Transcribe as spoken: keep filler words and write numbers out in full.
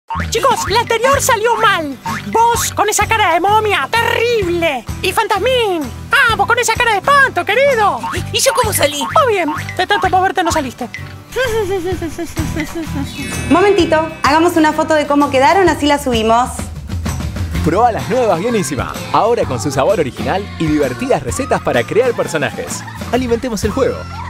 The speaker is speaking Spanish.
Chicos, la anterior salió mal. Vos con esa cara de momia, terrible. Y Fantasmín, ah, vos con esa cara de espanto, querido. ¿Y yo cómo salí? Muy bien, de tanto moverte no saliste. Momentito, hagamos una foto de cómo quedaron, así la subimos. Proba las nuevas Bienísima, ahora con su sabor original y divertidas recetas para crear personajes. Alimentemos el juego.